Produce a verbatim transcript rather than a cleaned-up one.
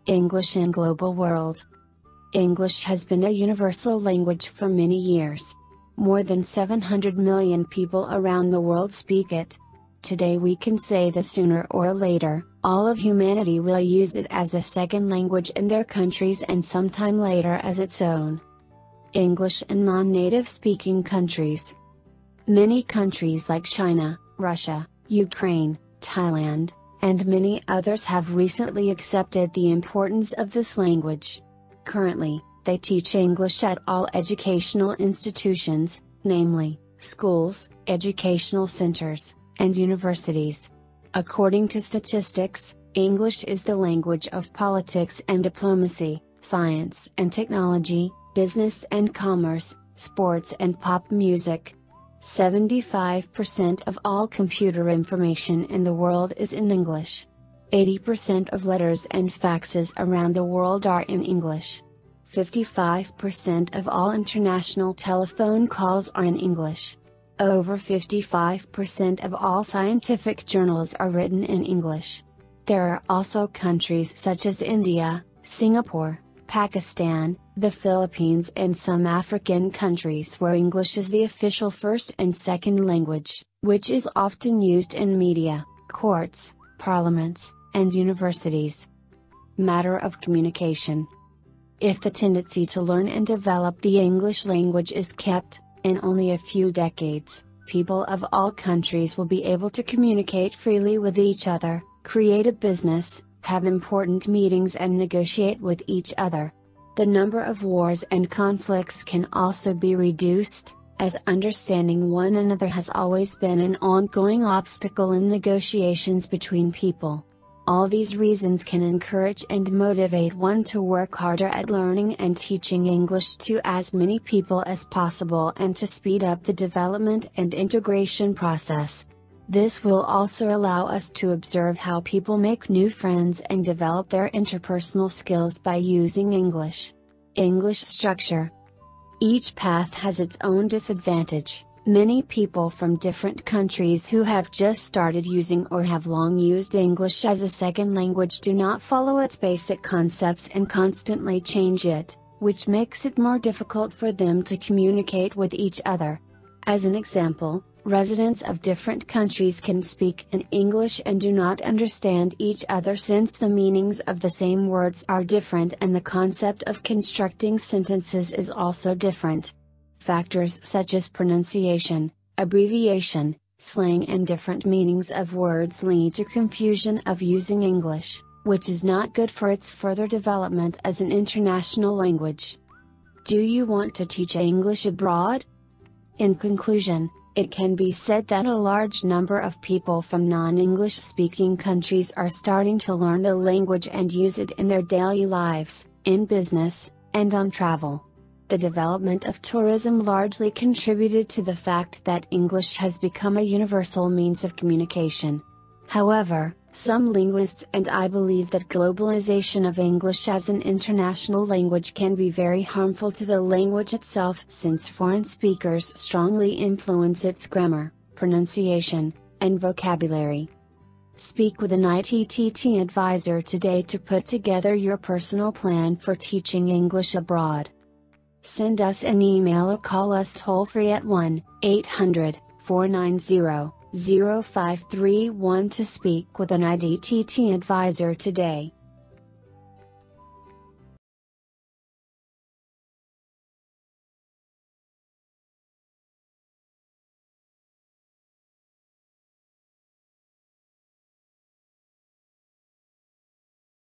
English in global world. English has been a universal language for many years. More than seven hundred million people around the world speak it. Today we can say that sooner or later, all of humanity will use it as a second language in their countries and sometime later as its own. English in non-native speaking countries. Many countries like China, Russia, Ukraine, Thailand, and many others have recently accepted the importance of this language. Currently, they teach English at all educational institutions, namely, schools, educational centers, and universities. According to statistics, English is the language of politics and diplomacy, science and technology, business and commerce, sports and pop music. seventy-five percent of all computer information in the world is in English. eighty percent of letters and faxes around the world are in English. fifty-five percent of all international telephone calls are in English. Over fifty-five percent of all scientific journals are written in English. There are also countries such as India, Singapore, Pakistan, the Philippines and some African countries where English is the official first and second language, which is often used in media, courts, parliaments, and universities. Matter of communication. If the tendency to learn and develop the English language is kept, in only a few decades, people of all countries will be able to communicate freely with each other, create a business, have important meetings and negotiate with each other. The number of wars and conflicts can also be reduced, as understanding one another has always been an ongoing obstacle in negotiations between people. All these reasons can encourage and motivate one to work harder at learning and teaching English to as many people as possible and to speed up the development and integration process. This will also allow us to observe how people make new friends and develop their interpersonal skills by using English. English structure. Each path has its own disadvantage. Many people from different countries who have just started using or have long used English as a second language do not follow its basic concepts and constantly change it, which makes it more difficult for them to communicate with each other. As an example, residents of different countries can speak in English and do not understand each other since the meanings of the same words are different and the concept of constructing sentences is also different. Factors such as pronunciation, abbreviation, slang and different meanings of words lead to confusion of using English, which is not good for its further development as an international language. Do you want to teach English abroad? In conclusion, it can be said that a large number of people from non-English speaking countries are starting to learn the language and use it in their daily lives, in business, and on travel. The development of tourism largely contributed to the fact that English has become a universal means of communication. However, some linguists and I believe that globalization of English as an international language can be very harmful to the language itself since foreign speakers strongly influence its grammar, pronunciation, and vocabulary. Speak with an I T T T advisor today to put together your personal plan for teaching English abroad. Send us an email or call us toll-free at one eight hundred, four nine zero, zero five three one to speak with an I T T T advisor today.